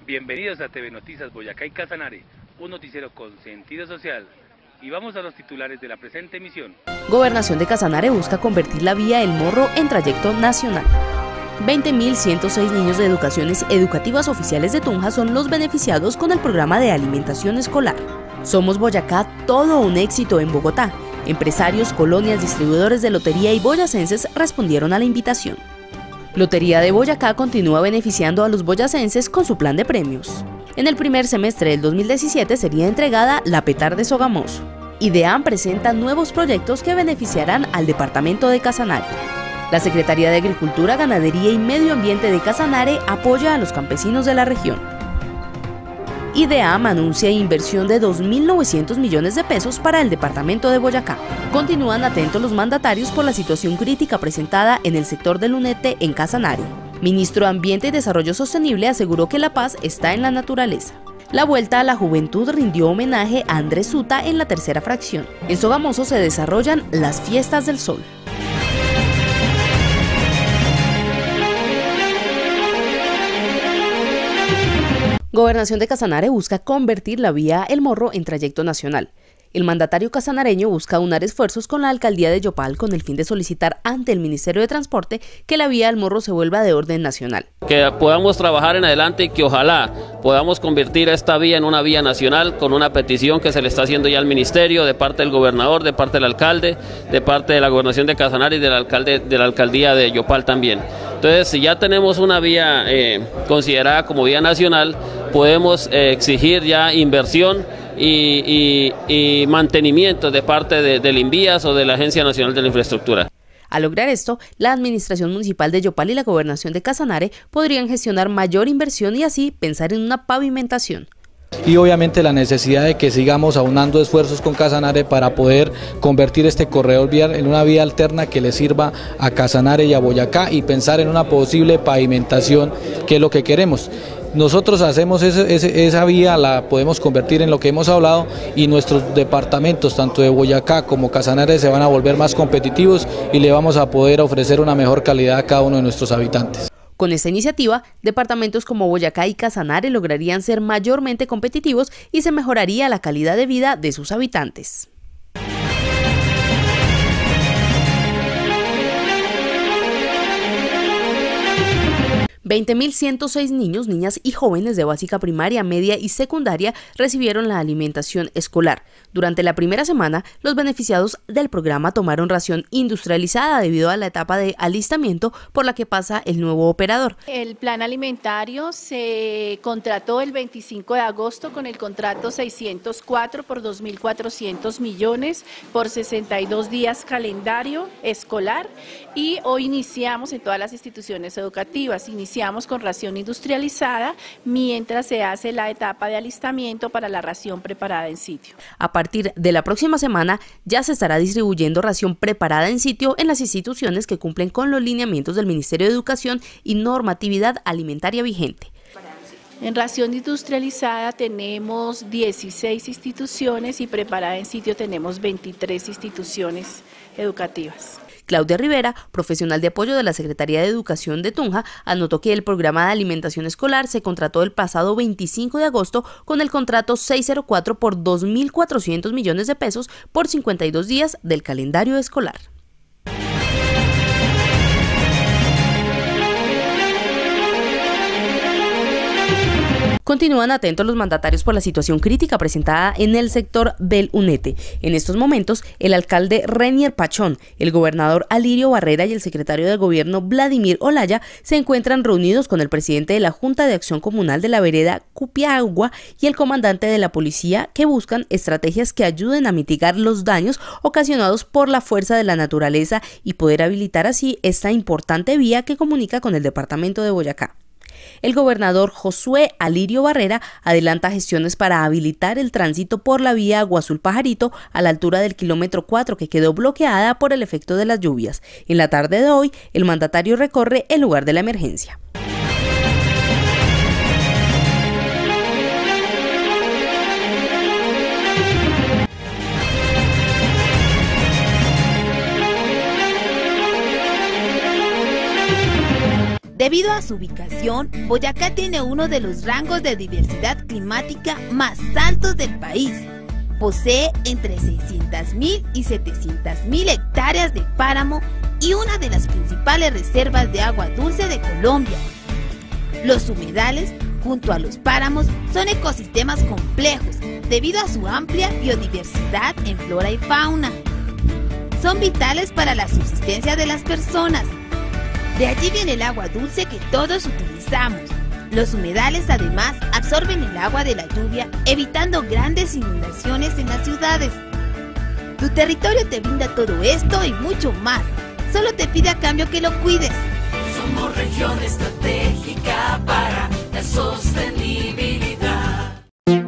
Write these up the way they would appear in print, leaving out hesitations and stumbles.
Bienvenidos a TV Noticias Boyacá y Casanare, un noticiero con sentido social. Y vamos a los titulares de la presente emisión. Gobernación de Casanare busca convertir la vía El Morro en trayecto nacional. 20.106 niños de educaciones educativas oficiales de Tunja son los beneficiados con el programa de alimentación escolar. Somos Boyacá, todo un éxito en Bogotá. Empresarios, colonias, distribuidores de lotería y boyacenses respondieron a la invitación. Lotería de Boyacá continúa beneficiando a los boyacenses con su plan de premios. En el primer semestre del 2017 sería entregada la Petar de Sogamoso. IDEAM presenta nuevos proyectos que beneficiarán al departamento de Casanare. La Secretaría de Agricultura, Ganadería y Medio Ambiente de Casanare apoya a los campesinos de la región. IDEAM anuncia inversión de 2.900 millones de pesos para el departamento de Boyacá. Continúan atentos los mandatarios por la situación crítica presentada en el sector del Lunete en Casanare. Ministro de Ambiente y Desarrollo Sostenible aseguró que la paz está en la naturaleza. La Vuelta a la Juventud rindió homenaje a Andrés Suta en la tercera fracción. En Sogamoso se desarrollan las Fiestas del Sol. Gobernación de Casanare busca convertir la vía El Morro en trayecto nacional. El mandatario casanareño busca unar esfuerzos con la alcaldía de Yopal con el fin de solicitar ante el Ministerio de Transporte que la vía El Morro se vuelva de orden nacional. Que podamos trabajar en adelante y que ojalá podamos convertir esta vía en una vía nacional con una petición que se le está haciendo ya al Ministerio de parte del gobernador, de parte del alcalde, de parte de la Gobernación de Casanare y del alcalde de la alcaldía de Yopal también. Entonces, si ya tenemos una vía considerada como vía nacional, podemos exigir ya inversión y mantenimiento de parte del INVIAS o de la Agencia Nacional de la Infraestructura. Al lograr esto, la Administración Municipal de Yopal y la Gobernación de Casanare podrían gestionar mayor inversión y así pensar en una pavimentación. Y obviamente la necesidad de que sigamos aunando esfuerzos con Casanare para poder convertir este corredor vial en una vía alterna que le sirva a Casanare y a Boyacá y pensar en una posible pavimentación, que es lo que queremos. Nosotros hacemos esa vía, la podemos convertir en lo que hemos hablado y nuestros departamentos, tanto de Boyacá como Casanare, se van a volver más competitivos y le vamos a poder ofrecer una mejor calidad a cada uno de nuestros habitantes. Con esta iniciativa, departamentos como Boyacá y Casanare lograrían ser mayormente competitivos y se mejoraría la calidad de vida de sus habitantes. 20.106 niños, niñas y jóvenes de básica primaria, media y secundaria recibieron la alimentación escolar. Durante la primera semana, los beneficiados del programa tomaron ración industrializada debido a la etapa de alistamiento por la que pasa el nuevo operador. El plan alimentario se contrató el 25 de agosto con el contrato 604 por 2.400 millones por 62 días calendario escolar y hoy iniciamos en todas las instituciones educativas. Iniciamos con ración industrializada mientras se hace la etapa de alistamiento para la ración preparada en sitio. A partir de la próxima semana ya se estará distribuyendo ración preparada en sitio en las instituciones que cumplen con los lineamientos del Ministerio de Educación y normatividad alimentaria vigente. En ración industrializada tenemos 16 instituciones y preparada en sitio tenemos 23 instituciones educativas. Claudia Rivera, profesional de apoyo de la Secretaría de Educación de Tunja, anotó que el programa de alimentación escolar se contrató el pasado 25 de agosto con el contrato 604 por 2.400 millones de pesos por 52 días del calendario escolar. Continúan atentos los mandatarios por la situación crítica presentada en el sector del Unete. En estos momentos, el alcalde Renier Pachón, el gobernador Alirio Barrera y el secretario de Gobierno Vladimir Olaya se encuentran reunidos con el presidente de la Junta de Acción Comunal de la vereda Cupiagua y el comandante de la policía, que buscan estrategias que ayuden a mitigar los daños ocasionados por la fuerza de la naturaleza y poder habilitar así esta importante vía que comunica con el departamento de Boyacá. El gobernador Josué Alirio Barrera adelanta gestiones para habilitar el tránsito por la vía Agua Azul Pajarito a la altura del kilómetro 4 que quedó bloqueada por el efecto de las lluvias. En la tarde de hoy, el mandatario recorre el lugar de la emergencia. Debido a su ubicación, Boyacá tiene uno de los rangos de diversidad climática más altos del país. Posee entre 600.000 y 700.000 hectáreas de páramo y una de las principales reservas de agua dulce de Colombia. Los humedales, junto a los páramos, son ecosistemas complejos debido a su amplia biodiversidad en flora y fauna. Son vitales para la subsistencia de las personas. De allí viene el agua dulce que todos utilizamos. Los humedales además absorben el agua de la lluvia, evitando grandes inundaciones en las ciudades. Tu territorio te brinda todo esto y mucho más. Solo te pide a cambio que lo cuides. Somos región estratégica para la sostenibilidad.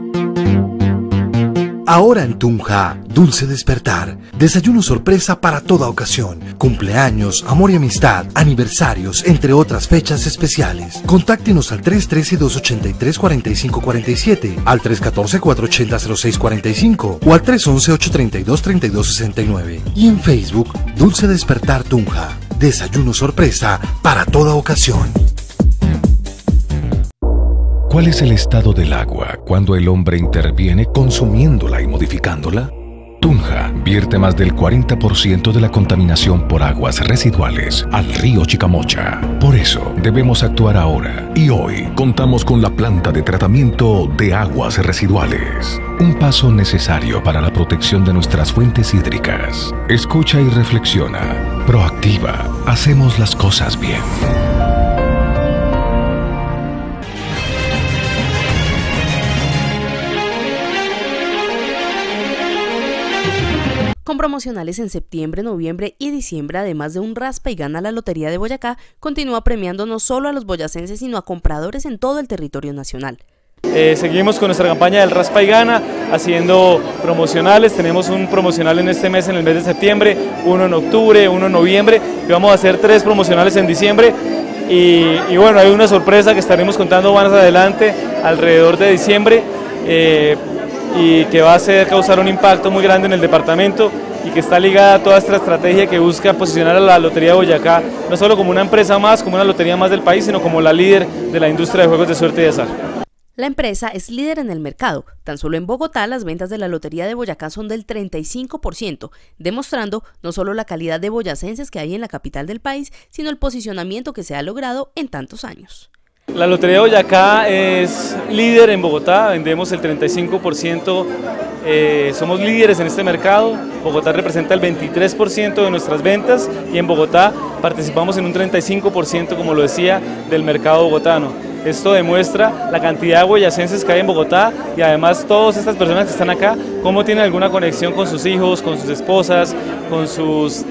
Ahora en Tunja, Dulce Despertar, desayuno sorpresa para toda ocasión, cumpleaños, amor y amistad, aniversarios, entre otras fechas especiales. Contáctenos al 313-283-4547, al 314-480-0645 o al 311-832-3269. Y en Facebook, Dulce Despertar Tunja, desayuno sorpresa para toda ocasión. ¿Cuál es el estado del agua cuando el hombre interviene consumiéndola y modificándola? Tunja vierte más del 40% de la contaminación por aguas residuales al río Chicamocha. Por eso debemos actuar ahora y hoy contamos con la planta de tratamiento de aguas residuales. Un paso necesario para la protección de nuestras fuentes hídricas. Escucha y reflexiona. Proactiva. Hacemos las cosas bien. Con promocionales en septiembre, noviembre y diciembre, además de un raspa y gana la Lotería de Boyacá, continúa premiando no solo a los boyacenses, sino a compradores en todo el territorio nacional. Seguimos con nuestra campaña del raspa y gana, haciendo promocionales. Tenemos un promocional en este mes, en el mes de septiembre, uno en octubre, uno en noviembre, y vamos a hacer 3 promocionales en diciembre. Y bueno, hay una sorpresa que estaremos contando más adelante, alrededor de diciembre, y que va a causar un impacto muy grande en el departamento y que está ligada a toda esta estrategia que busca posicionar a la Lotería de Boyacá no solo como una empresa más, como una lotería más del país, sino como la líder de la industria de juegos de suerte y de azar. La empresa es líder en el mercado. Tan solo en Bogotá las ventas de la Lotería de Boyacá son del 35%, demostrando no solo la calidad de boyacenses que hay en la capital del país, sino el posicionamiento que se ha logrado en tantos años. La Lotería de Boyacá es líder en Bogotá, vendemos el 35%, somos líderes en este mercado. Bogotá representa el 23% de nuestras ventas y en Bogotá participamos en un 35%, como lo decía, del mercado bogotano. Esto demuestra la cantidad de boyacenses que hay en Bogotá y además todas estas personas que están acá, cómo tienen alguna conexión con sus hijos, con sus esposas, con sus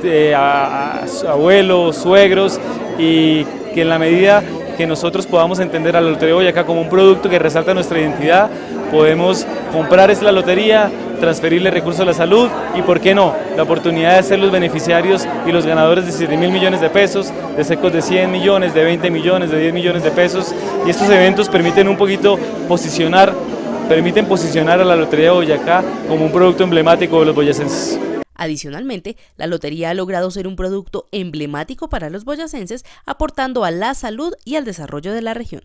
abuelos, suegros, y que en la medida que nosotros podamos entender a la Lotería de Boyacá como un producto que resalta nuestra identidad, podemos comprar la lotería, transferirle recursos a la salud y, ¿por qué no?, la oportunidad de ser los beneficiarios y los ganadores de 7.000 millones de pesos, de secos de 100 millones, de 20 millones, de 10 millones de pesos. Y estos eventos permiten un poquito posicionar a la Lotería de Boyacá como un producto emblemático de los boyacenses. Adicionalmente, la lotería ha logrado ser un producto emblemático para los boyacenses, aportando a la salud y al desarrollo de la región.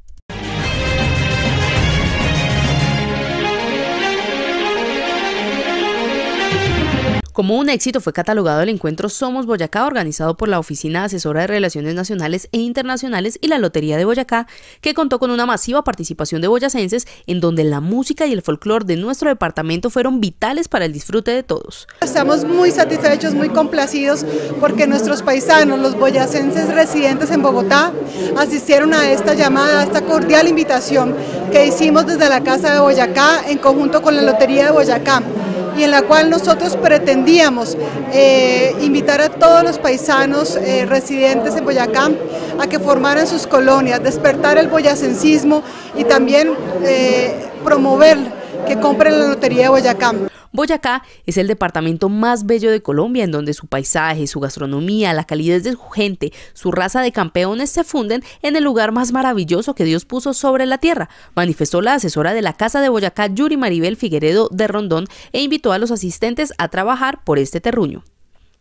Como un éxito fue catalogado el encuentro Somos Boyacá, organizado por la Oficina Asesora de Relaciones Nacionales e Internacionales y la Lotería de Boyacá, que contó con una masiva participación de boyacenses, en donde la música y el folclore de nuestro departamento fueron vitales para el disfrute de todos. Estamos muy satisfechos, muy complacidos, porque nuestros paisanos, los boyacenses residentes en Bogotá, asistieron a esta llamada, a esta cordial invitación que hicimos desde la Casa de Boyacá en conjunto con la Lotería de Boyacá, y en la cual nosotros pretendíamos invitar a todos los paisanos residentes en Boyacá a que formaran sus colonias, despertar el boyacencismo y también promover que compren la Lotería de Boyacá. Boyacá es el departamento más bello de Colombia, en donde su paisaje, su gastronomía, la calidez de su gente, su raza de campeones se funden en el lugar más maravilloso que Dios puso sobre la tierra, manifestó la asesora de la Casa de Boyacá, Yuri Maribel Figueredo de Rondón, e invitó a los asistentes a trabajar por este terruño.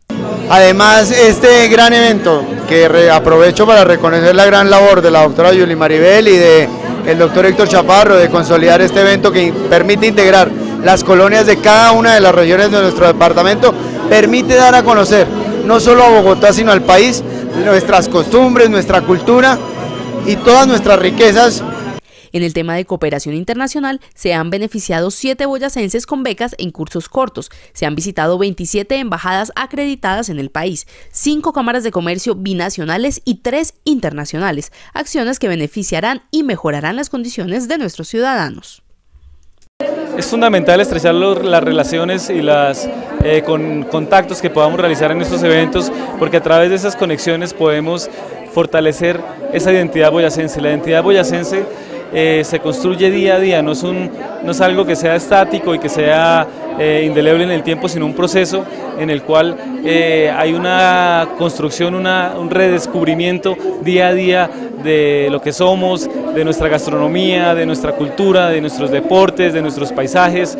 Además, este gran evento, que aprovecho para reconocer la gran labor de la doctora Yuli Maribel y del doctor Héctor Chaparro, de consolidar este evento que permite integrar las colonias de cada una de las regiones de nuestro departamento, permite dar a conocer no solo a Bogotá, sino al país, nuestras costumbres, nuestra cultura y todas nuestras riquezas. En el tema de cooperación internacional, se han beneficiado 7 boyacenses con becas en cursos cortos. Se han visitado 27 embajadas acreditadas en el país, 5 cámaras de comercio binacionales y 3 internacionales, acciones que beneficiarán y mejorarán las condiciones de nuestros ciudadanos. Es fundamental estrechar las relaciones y con contactos que podamos realizar en estos eventos, porque a través de esas conexiones podemos fortalecer esa identidad boyacense. La identidad boyacense se construye día a día, no es algo que sea estático y que sea indeleble en el tiempo, sino un proceso en el cual hay una construcción, un redescubrimiento día a día de lo que somos, de nuestra gastronomía, de nuestra cultura, de nuestros deportes, de nuestros paisajes.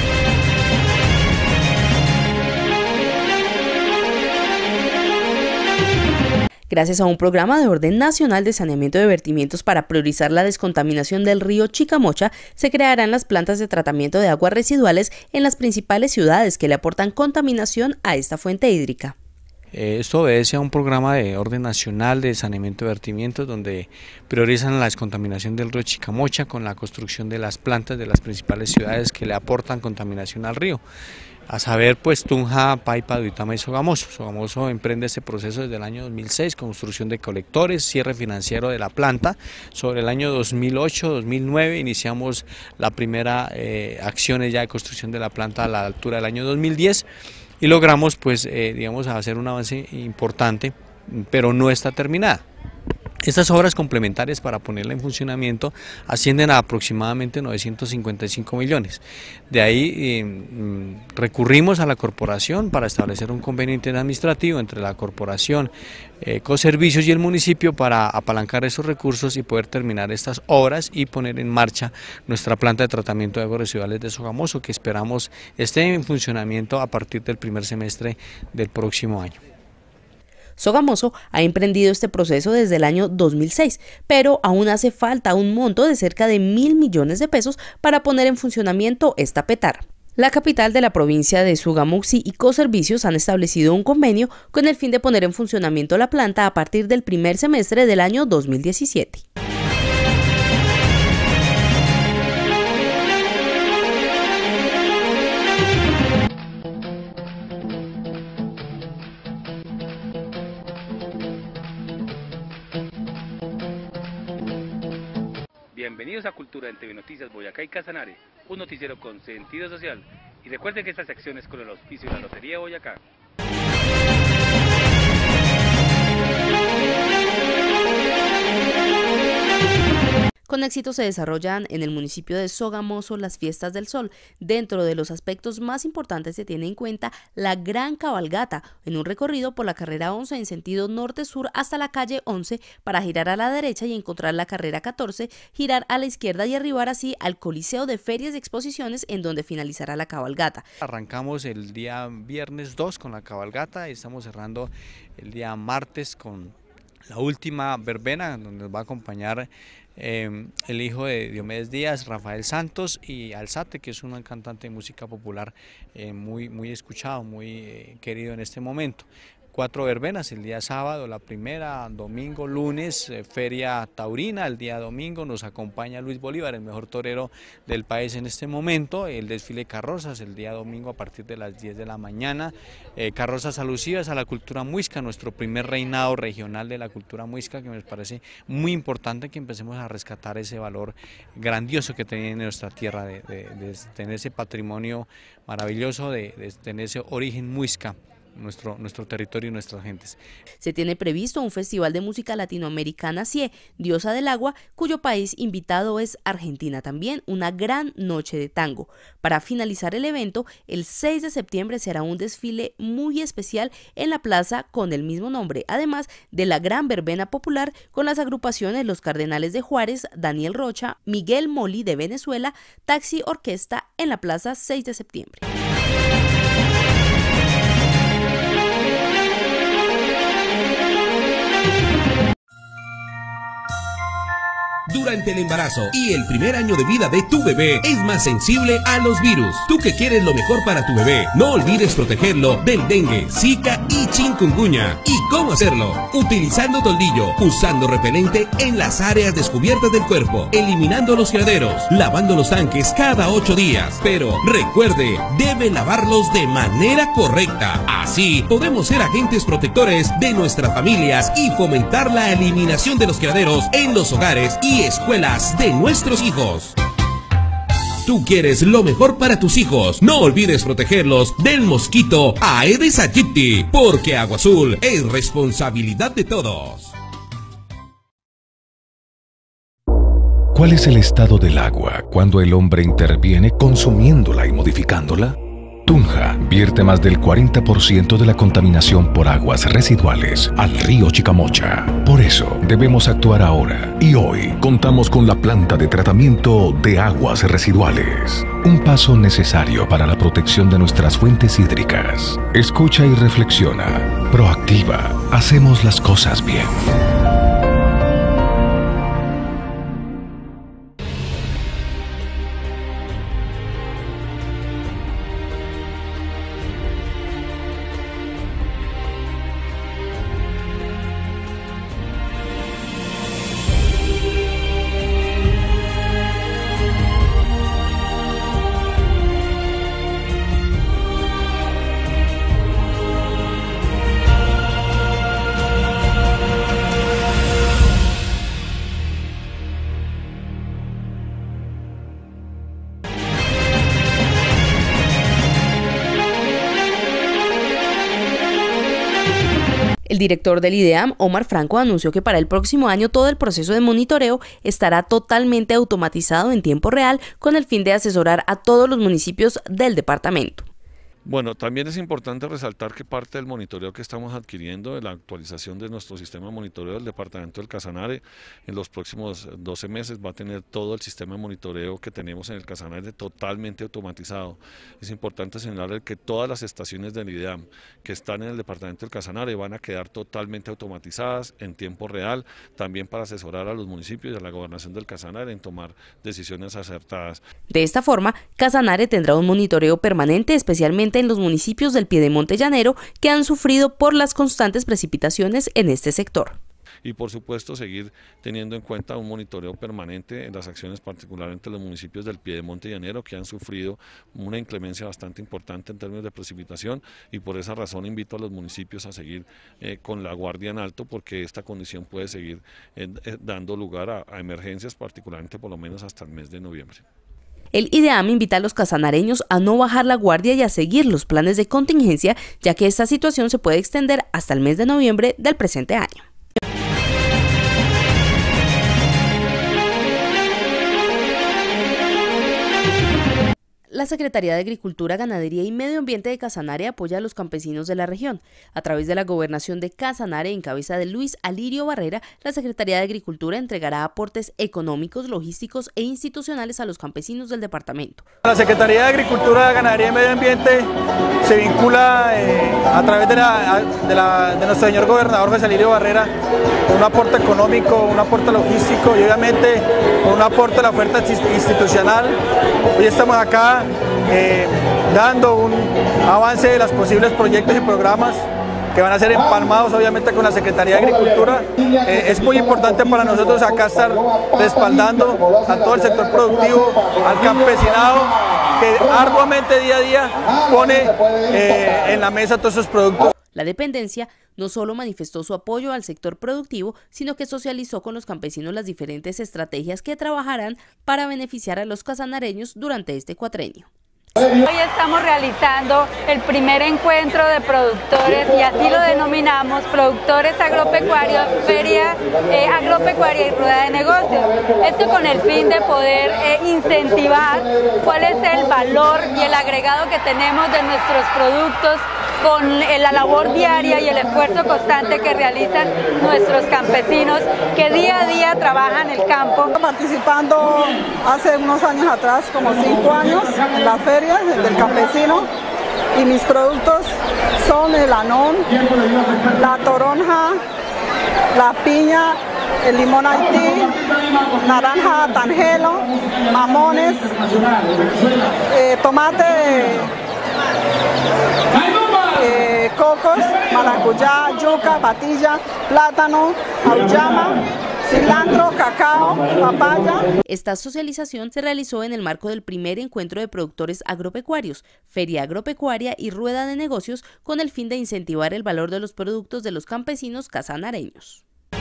Gracias a un programa de orden nacional de saneamiento de vertimientos para priorizar la descontaminación del río Chicamocha, se crearán las plantas de tratamiento de aguas residuales en las principales ciudades que le aportan contaminación a esta fuente hídrica. Esto obedece a un programa de orden nacional de saneamiento de vertimientos donde priorizan la descontaminación del río Chicamocha con la construcción de las plantas de las principales ciudades que le aportan contaminación al río. A saber, pues Tunja, Paipa, Duitama y Sogamoso. Sogamoso emprende este proceso desde el año 2006, construcción de colectores, cierre financiero de la planta. Sobre el año 2008-2009 iniciamos la primera acciones ya de construcción de la planta a la altura del año 2010 y logramos pues digamos hacer un avance importante, pero no está terminada. Estas obras complementarias para ponerla en funcionamiento ascienden a aproximadamente 955 millones. De ahí recurrimos a la corporación para establecer un convenio interadministrativo entre la corporación, Ecoservicios y el municipio para apalancar esos recursos y poder terminar estas obras y poner en marcha nuestra planta de tratamiento de aguas residuales de Sogamoso, que esperamos esté en funcionamiento a partir del primer semestre del próximo año. Sogamoso ha emprendido este proceso desde el año 2006, pero aún hace falta un monto de cerca de 1.000 millones de pesos para poner en funcionamiento esta petar. La capital de la provincia de Sogamuxi y Ecoservicios han establecido un convenio con el fin de poner en funcionamiento la planta a partir del primer semestre del año 2017. Bienvenidos a Cultura en TV Noticias Boyacá y Casanare, un noticiero con sentido social. Y recuerden que esta sección es con el auspicio de la Lotería Boyacá. Con éxito se desarrollan en el municipio de Sogamoso las Fiestas del Sol. Dentro de los aspectos más importantes se tiene en cuenta la gran cabalgata, en un recorrido por la carrera 11 en sentido norte-sur hasta la calle 11 para girar a la derecha y encontrar la carrera 14, girar a la izquierda y arribar así al Coliseo de Ferias y Exposiciones en donde finalizará la cabalgata. Arrancamos el día viernes 2 con la cabalgata y estamos cerrando el día martes con la última verbena donde nos va a acompañar el hijo de Diomedes Díaz, Rafael Santos, y Alzate, que es un cantante de música popular muy escuchado, muy querido en este momento. 4 verbenas, el día sábado la primera, domingo, lunes, feria taurina, el día domingo nos acompaña Luis Bolívar, el mejor torero del país en este momento, el desfile de carrozas el día domingo a partir de las 10 de la mañana, carrozas alusivas a la cultura muisca, nuestro primer reinado regional de la cultura muisca, que me parece muy importante que empecemos a rescatar ese valor grandioso que tiene nuestra tierra, de tener ese patrimonio maravilloso, de tener ese origen muisca. Nuestro territorio y nuestras gentes. Se tiene previsto un festival de música latinoamericana CIE, Diosa del Agua, cuyo país invitado es Argentina. También una gran noche de tango. Para finalizar el evento, el 6 de septiembre será un desfile muy especial en la plaza con el mismo nombre, además de la gran verbena popular con las agrupaciones Los Cardenales de Juárez, Daniel Rocha, Miguel Moli de Venezuela, Taxi Orquesta en la plaza 6 de septiembre. durante el embarazo y el primer año de vida de tu bebé es más sensible a los virus. Tú que quieres lo mejor para tu bebé, no olvides protegerlo del dengue, zika y chikungunya. ¿Y cómo hacerlo? Utilizando toldillo, usando repelente en las áreas descubiertas del cuerpo, eliminando los criaderos, lavando los tanques cada 8 días. Pero recuerde, debe lavarlos de manera correcta. Así podemos ser agentes protectores de nuestras familias y fomentar la eliminación de los criaderos en los hogares y escuelas de nuestros hijos. Tú quieres lo mejor para tus hijos. No olvides protegerlos del mosquito Aedes aegypti, porque Agua Azul es responsabilidad de todos. ¿Cuál es el estado del agua cuando el hombre interviene consumiéndola y modificándola? Tunja vierte más del 40% de la contaminación por aguas residuales al río Chicamocha. Por eso debemos actuar ahora y hoy contamos con la planta de tratamiento de aguas residuales. Un paso necesario para la protección de nuestras fuentes hídricas. Escucha y reflexiona. Proactiva. Hacemos las cosas bien. El director del IDEAM, Omar Franco, anunció que para el próximo año todo el proceso de monitoreo estará totalmente automatizado en tiempo real con el fin de asesorar a todos los municipios del departamento. Bueno, también es importante resaltar que parte del monitoreo que estamos adquiriendo, de la actualización de nuestro sistema de monitoreo del departamento del Casanare, en los próximos 12 meses va a tener todo el sistema de monitoreo que tenemos en el Casanare totalmente automatizado. Es importante señalar que todas las estaciones del IDEAM que están en el departamento del Casanare van a quedar totalmente automatizadas en tiempo real, también para asesorar a los municipios y a la gobernación del Casanare en tomar decisiones acertadas. De esta forma, Casanare tendrá un monitoreo permanente, especialmente en los municipios del Piedemonte Llanero que han sufrido por las constantes precipitaciones en este sector. Y por supuesto seguir teniendo en cuenta un monitoreo permanente en las acciones, particularmente en los municipios del Piedemonte Llanero que han sufrido una inclemencia bastante importante en términos de precipitación, y por esa razón invito a los municipios a seguir con la guardia en alto, porque esta condición puede seguir dando lugar a emergencias, particularmente por lo menos hasta el mes de noviembre. El IDEAM invita a los casanareños a no bajar la guardia y a seguir los planes de contingencia, ya que esta situación se puede extender hasta el mes de noviembre del presente año. La Secretaría de Agricultura, Ganadería y Medio Ambiente de Casanare apoya a los campesinos de la región. A través de la gobernación de Casanare, en cabeza de Luis Alirio Barrera, la Secretaría de Agricultura entregará aportes económicos, logísticos e institucionales a los campesinos del departamento. La Secretaría de Agricultura, Ganadería y Medio Ambiente se vincula a través de nuestro señor gobernador Luis Alirio Barrera con un aporte económico, un aporte logístico y obviamente con un aporte de la oferta institucional. Hoy estamos acá dando un avance de los posibles proyectos y programas que van a ser empalmados obviamente con la Secretaría de Agricultura. Es muy importante para nosotros acá estar respaldando a todo el sector productivo, al campesinado que arduamente día a día pone en la mesa todos esos productos. La dependencia no solo manifestó su apoyo al sector productivo, sino que socializó con los campesinos las diferentes estrategias que trabajarán para beneficiar a los casanareños durante este cuatrenio. Hoy estamos realizando el primer encuentro de productores, y así lo denominamos, productores agropecuarios, feria agropecuaria y rueda de negocios. Esto con el fin de poder incentivar cuál es el valor y el agregado que tenemos de nuestros productos con la labor diaria y el esfuerzo constante que realizan nuestros campesinos que día a día trabajan el campo. Participando hace unos años atrás, como 5 años, en la feria del campesino, y mis productos son el anón, la toronja, la piña, el limón Haití, naranja tangelo, mamones, tomate, cocos, maracuyá, yuca, patilla, plátano, auyama, cilantro, cacao, papaya. Esta socialización se realizó en el marco del primer encuentro de productores agropecuarios, Feria Agropecuaria y Rueda de Negocios, con el fin de incentivar el valor de los productos de los campesinos casanareños.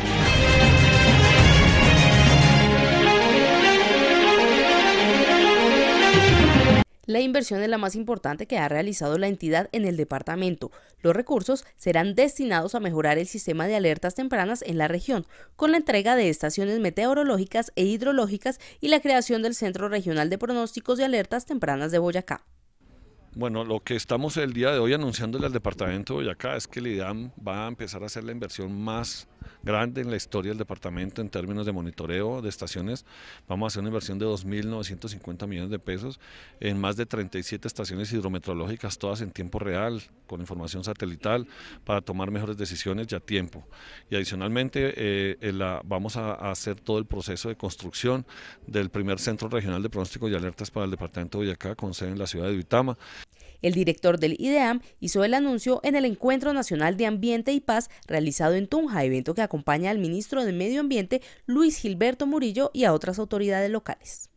La inversión es la más importante que ha realizado la entidad en el departamento. Los recursos serán destinados a mejorar el sistema de alertas tempranas en la región, con la entrega de estaciones meteorológicas e hidrológicas y la creación del Centro Regional de Pronósticos de Alertas Tempranas de Boyacá. Bueno, lo que estamos el día de hoy anunciándole al departamento de Boyacá es que el IDEAM va a empezar a hacer la inversión más grande en la historia del departamento en términos de monitoreo de estaciones. Vamos a hacer una inversión de 2.950 millones de pesos en más de 37 estaciones hidrometeorológicas, todas en tiempo real, con información satelital, para tomar mejores decisiones ya a tiempo. Y adicionalmente vamos a hacer todo el proceso de construcción del primer Centro Regional de Pronósticos y Alertas para el departamento de Boyacá, con sede en la ciudad de Uitama. El director del IDEAM hizo el anuncio en el Encuentro Nacional de Ambiente y Paz realizado en Tunja, evento que acompaña al ministro de Medio Ambiente, Luis Gilberto Murillo, y a otras autoridades locales.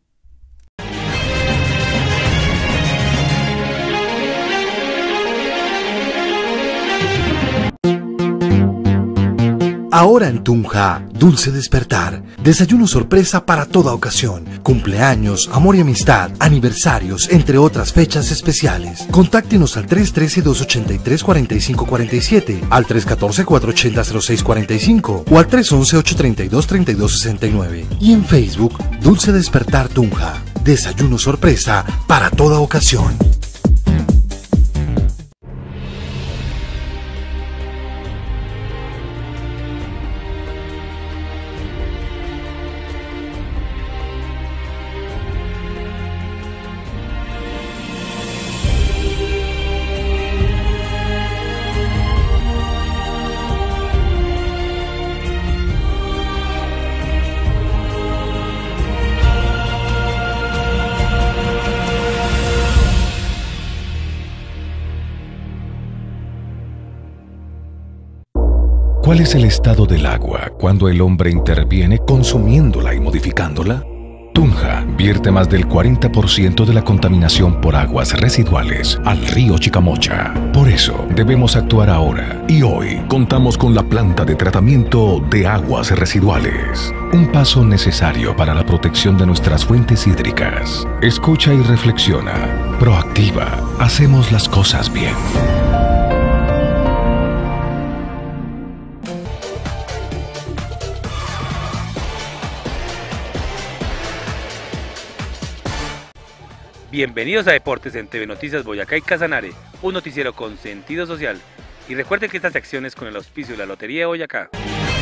Ahora en Tunja, Dulce Despertar, desayuno sorpresa para toda ocasión, cumpleaños, amor y amistad, aniversarios, entre otras fechas especiales. Contáctenos al 313-283-4547, al 314-480-0645 o al 311-832-3269. Y en Facebook, Dulce Despertar Tunja, desayuno sorpresa para toda ocasión. ¿Cuál es el estado del agua cuando el hombre interviene consumiéndola y modificándola? Tunja vierte más del 40% de la contaminación por aguas residuales al río Chicamocha. Por eso debemos actuar ahora y hoy contamos con la planta de tratamiento de aguas residuales. Un paso necesario para la protección de nuestras fuentes hídricas. Escucha y reflexiona. Proactiva. Hacemos las cosas bien. Bienvenidos a Deportes en TV Noticias Boyacá y Casanare, un noticiero con sentido social. Y recuerden que esta sección es con el auspicio de la Lotería de Boyacá.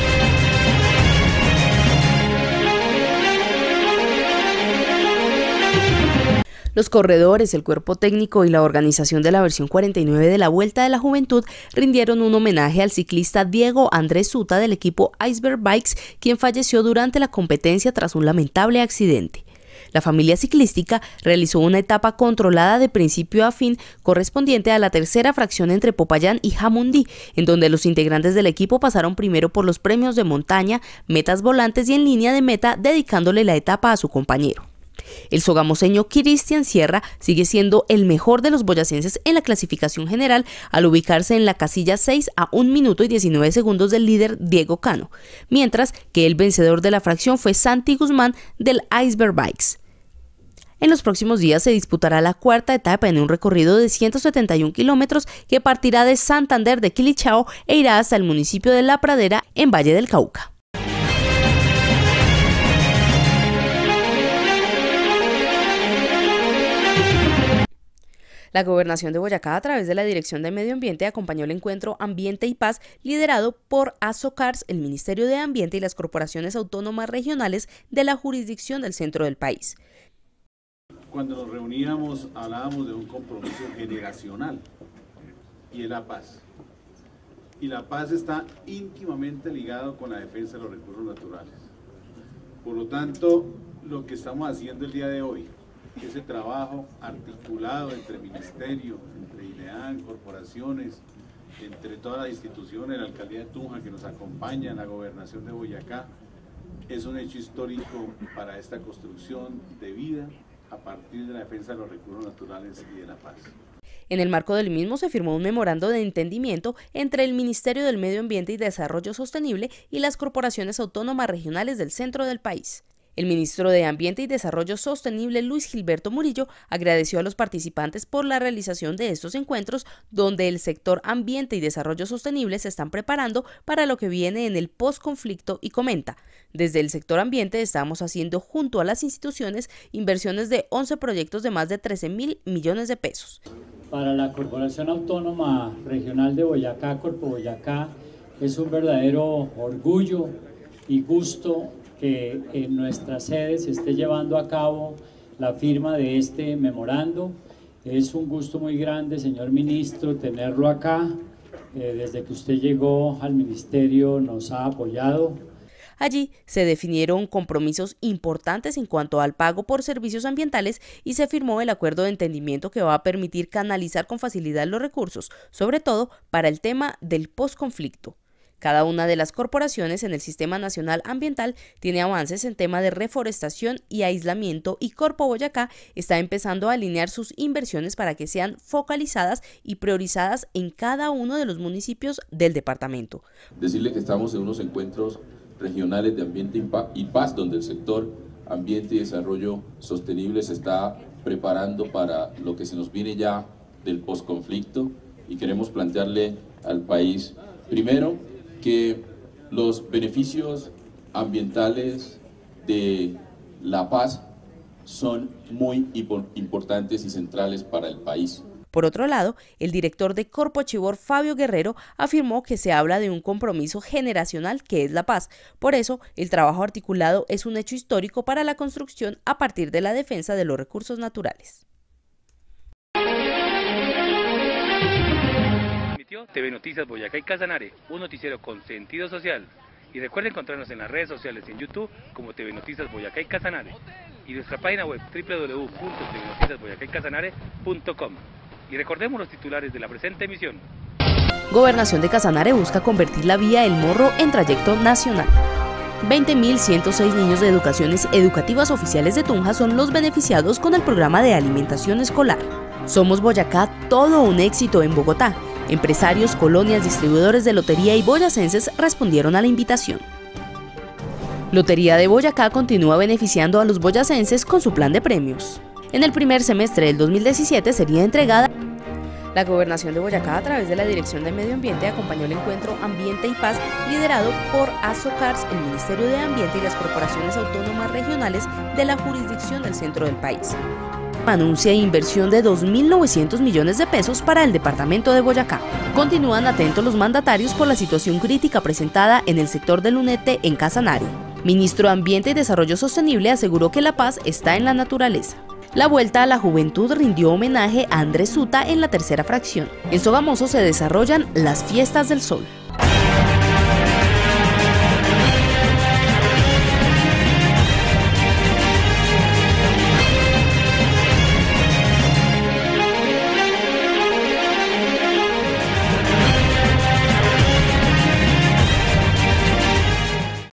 Los corredores, el cuerpo técnico y la organización de la versión 49 de la Vuelta de la Juventud rindieron un homenaje al ciclista Diego Andrés Suta del equipo Iceberg Bikes, quien falleció durante la competencia tras un lamentable accidente. La familia ciclística realizó una etapa controlada de principio a fin correspondiente a la tercera fracción entre Popayán y Jamundí, en donde los integrantes del equipo pasaron primero por los premios de montaña, metas volantes y en línea de meta, dedicándole la etapa a su compañero. El sogamoseño Cristian Sierra sigue siendo el mejor de los boyacenses en la clasificación general al ubicarse en la casilla 6 a 1 minuto y 19 segundos del líder Diego Cano, mientras que el vencedor de la fracción fue Santi Guzmán del Iceberg Bikes. En los próximos días se disputará la cuarta etapa en un recorrido de 171 kilómetros que partirá de Santander de Quilichao e irá hasta el municipio de La Pradera en Valle del Cauca. La Gobernación de Boyacá, a través de la Dirección de Medio Ambiente, acompañó el encuentro Ambiente y Paz liderado por Azocars, el Ministerio de Ambiente y las corporaciones autónomas regionales de la jurisdicción del centro del país. Cuando nos reuníamos hablábamos de un compromiso generacional y de la paz. y la paz está íntimamente ligado con la defensa de los recursos naturales. Por lo tanto, lo que estamos haciendo el día de hoy, ese trabajo articulado entre ministerios, entre INEAN, corporaciones, entre todas las instituciones, la Alcaldía de Tunja que nos acompaña, la Gobernación de Boyacá, es un hecho histórico para esta construcción de vida a partir de la defensa de los recursos naturales y de la paz. En el marco del mismo se firmó un memorando de entendimiento entre el Ministerio del Medio Ambiente y Desarrollo Sostenible y las corporaciones autónomas regionales del centro del país. El ministro de Ambiente y Desarrollo Sostenible, Luis Gilberto Murillo, agradeció a los participantes por la realización de estos encuentros, donde el sector Ambiente y Desarrollo Sostenible se están preparando para lo que viene en el posconflicto y comenta: desde el sector ambiente estamos haciendo junto a las instituciones inversiones de 11 proyectos de más de 13.000 millones de pesos. Para la Corporación Autónoma Regional de Boyacá, Corpo Boyacá, es un verdadero orgullo y gusto que en nuestra sede se esté llevando a cabo la firma de este memorando. Es un gusto muy grande, señor ministro, tenerlo acá. Desde que usted llegó al ministerio nos ha apoyado. Allí se definieron compromisos importantes en cuanto al pago por servicios ambientales y se firmó el acuerdo de entendimiento que va a permitir canalizar con facilidad los recursos, sobre todo para el tema del posconflicto. Cada una de las corporaciones en el Sistema Nacional Ambiental tiene avances en tema de reforestación y aislamiento, y Corpo Boyacá está empezando a alinear sus inversiones para que sean focalizadas y priorizadas en cada uno de los municipios del departamento. Decirle que estamos en unos encuentros regionales de ambiente y paz, donde el sector ambiente y desarrollo sostenible se está preparando para lo que se nos viene ya del posconflicto, y queremos plantearle al país, primero, que los beneficios ambientales de la paz son muy importantes y centrales para el país. Por otro lado, el director de Corpo Chivor, Fabio Guerrero, afirmó que se habla de un compromiso generacional que es la paz. Por eso, el trabajo articulado es un hecho histórico para la construcción a partir de la defensa de los recursos naturales. TV Noticias Boyacá y Casanare, un noticiero con sentido social. Y recuerden encontrarnos en las redes sociales en YouTube como TV Noticias Boyacá y Casanare, y nuestra página web www.tvnoticiasboyacaycasanare.com. Y recordemos los titulares de la presente emisión. Gobernación de Casanare busca convertir la vía El Morro en trayecto nacional. 20.106 niños de educaciones educativas oficiales de Tunja son los beneficiados con el programa de alimentación escolar. Somos Boyacá, todo un éxito en Bogotá. Empresarios, colonias, distribuidores de lotería y boyacenses respondieron a la invitación. Lotería de Boyacá continúa beneficiando a los boyacenses con su plan de premios. En el primer semestre del 2017 sería entregada. La Gobernación de Boyacá, a través de la Dirección de Medio Ambiente, acompañó el encuentro Ambiente y Paz, liderado por Azocars, el Ministerio de Ambiente y las corporaciones autónomas regionales de la jurisdicción del centro del país. Anuncia inversión de 2.900 millones de pesos para el departamento de Boyacá. Continúan atentos los mandatarios por la situación crítica presentada en el sector del Lunete en Casanare. Ministro de Ambiente y Desarrollo Sostenible aseguró que la paz está en la naturaleza. La Vuelta a la Juventud rindió homenaje a Andrés Suta en la tercera fracción. En Sogamoso se desarrollan las Fiestas del Sol.